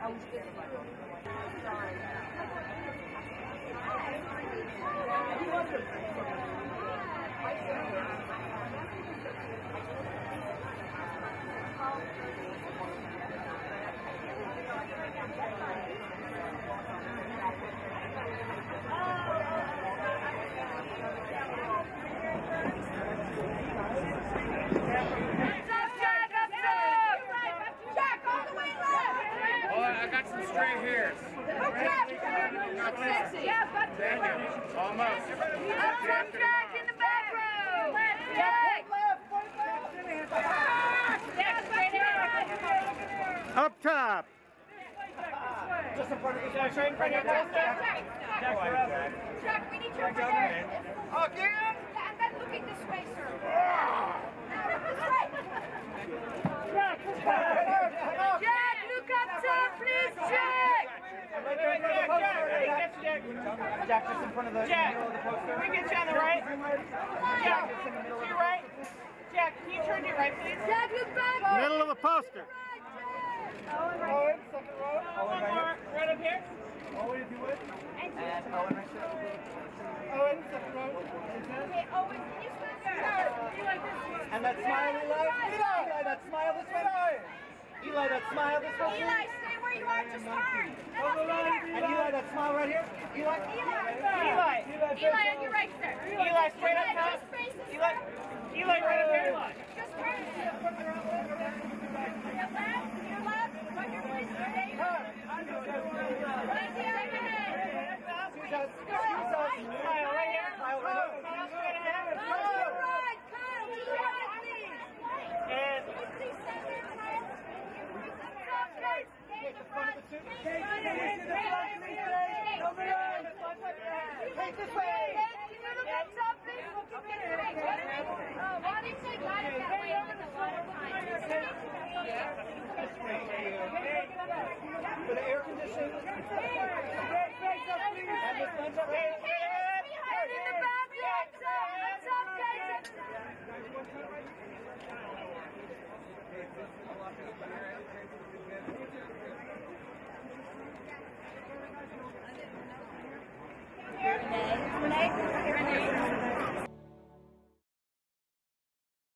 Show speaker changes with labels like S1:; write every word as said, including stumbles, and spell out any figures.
S1: I got some straight hairs.
S2: Sexy.
S1: Thank you. Almost.
S2: Jack, Jack in the back row. Jack. Jack, straight hair.
S3: Up top.
S4: Just in front of you. Jack, straight in front of you. Jack,
S2: Jack, we need you over there.
S4: Again?
S2: And then looking this way, sir. Jack, look up top, please, Jack.
S4: Jack, just in front of the
S5: Jack,
S4: middle of the poster.
S5: can we get you on the right? Jack, to your right. Jack, can you turn to your right, please?
S2: Jack, look back.
S3: Middle of the poster.
S4: Owen, second row.
S5: One more, right up here.
S4: Owen, if you would.
S2: And
S4: Owen, right there. Owen, second row.
S2: okay, Owen, can you stand there? You like this one.
S4: And that smile, Eli. Eli, Eli, that smile this way. Eli, that smile this way.
S2: Eli, stay where you are, just turn. And up here.
S4: And Eli, that smile right here. Eli.
S5: Eli.
S2: Eli, on your right, sir.
S5: Eli, straight up
S2: Eli,
S5: top.
S2: just face this
S5: Eli, Eli, right up here.
S2: Just turn. Your left, your left, run your face to your neighbor. Right here, right ahead.
S4: Jesus.
S5: Smile right here.
S4: Smile right here.
S5: Smile straight ahead.
S2: Kyle, to the right, Kyle, to the right, please.
S5: And
S2: Can you please stand there, Kyle? Up, guys. Stay in the front. Stay in the front.
S4: Hey, this way.
S2: Can you look up top, please? Look at this way. Oh, why did they got it that way with a lot of time?
S4: For the air conditioning. And the sun's up here.
S2: And in the back, what's up? What's up, guys?